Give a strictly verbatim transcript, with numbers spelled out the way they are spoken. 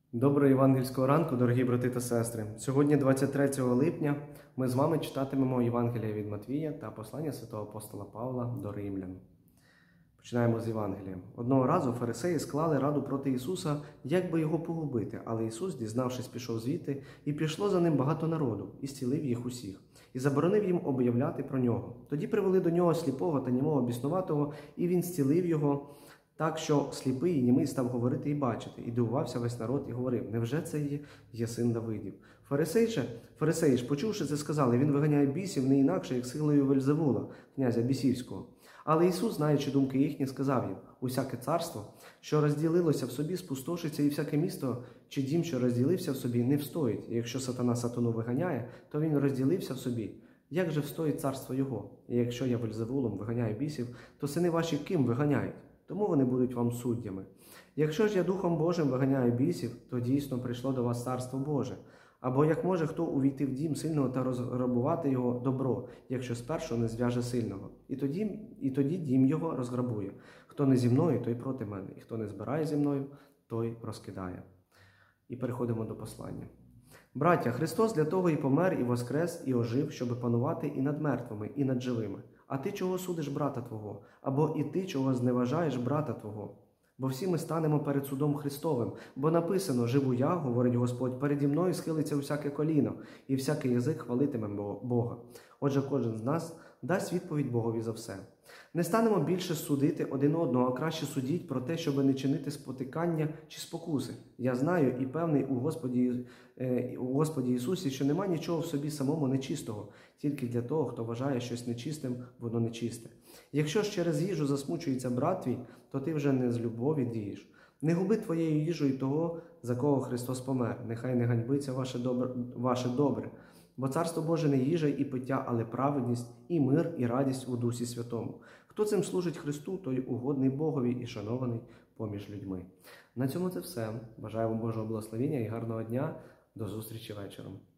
Доброго євангельського ранку, дорогі брати та сестри! Сьогодні, двадцять третього липня, ми з вами читатимемо Євангелія від Матвія та послання святого апостола Павла до римлян. Починаємо з Євангелія. Одного разу фарисеї склали раду проти Ісуса, як би його погубити, але Ісус, дізнавшись, пішов звідти, і пішло за ним багато народу, і зцілив їх усіх, і заборонив їм об'являти про нього. Тоді привели до нього сліпого та німого біснуватого, і він зцілив його, так, що сліпий і німий став говорити і бачити, і дивувався весь народ, і говорив: невже це є, є син Давидів? Фарисеї ж, фарисеї ж, почувши це, сказали: він виганяє бісів не інакше, як силою Вельзевула, князя бісівського. Але Ісус, знаючи думки їхні, сказав їм: усяке царство, що розділилося в собі, спустошиться, і всяке місто чи дім, що розділився в собі, не встоїть. І якщо сатана сатану виганяє, то він розділився в собі. Як же встоїть царство його? І якщо я Вельзевулом виганяю бісів, то сини ваші ким виганяють? Тому вони будуть вам суддями. Якщо ж я Духом Божим виганяю бісів, то дійсно прийшло до вас Царство Боже. Або як може хто увійти в дім сильного та розграбувати його добро, якщо спершу не зв'яже сильного? І тоді, і тоді дім його розграбує. Хто не зі мною, той проти мене, і хто не збирає зі мною, той розкидає. І переходимо до послання. Браття, Христос для того і помер, і воскрес, і ожив, щоб панувати і над мертвими, і над живими. А ти чого судиш брата твого? Або і ти чого зневажаєш брата твого? Бо всі ми станемо перед судом Христовим. Бо написано: живу я, говорить Господь, переді мною схилиться всяке коліно, і всякий язик хвалитиме Бога. Отже, кожен з нас дасть відповідь Богові за все. Не станемо більше судити один одного, а краще судіть про те, щоб не чинити спотикання чи спокуси. Я знаю і певний у Господі, е, у Господі Ісусі, що нема нічого в собі самому нечистого, тільки для того, хто вважає щось нечистим, воно нечисте. Якщо ж через їжу засмучується брат твій, то ти вже не з любові дієш. Не губи твоєю їжею того, за кого Христос помер. Нехай не ганьбиться ваше добре, ваше добре. Бо Царство Боже не їжа і пиття, але праведність, і мир, і радість у Дусі Святому. Хто цим служить Христу, той угодний Богові і шанований поміж людьми. На цьому це все. Бажаю вам Божого благословення і гарного дня. До зустрічі вечором.